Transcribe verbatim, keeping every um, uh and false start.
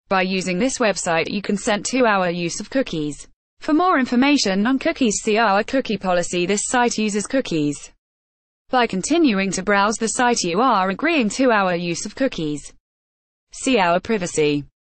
By using this website you consent to our use of cookies. For more information on cookies, see our cookie policy. This site uses cookies. By continuing to browse the site you are agreeing to our use of cookies. See our privacy.